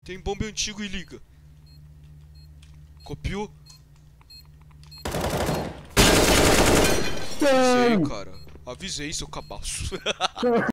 Tem bombe antigo e liga. Copiou? Avisei, cara. Avisei, seu cabaço.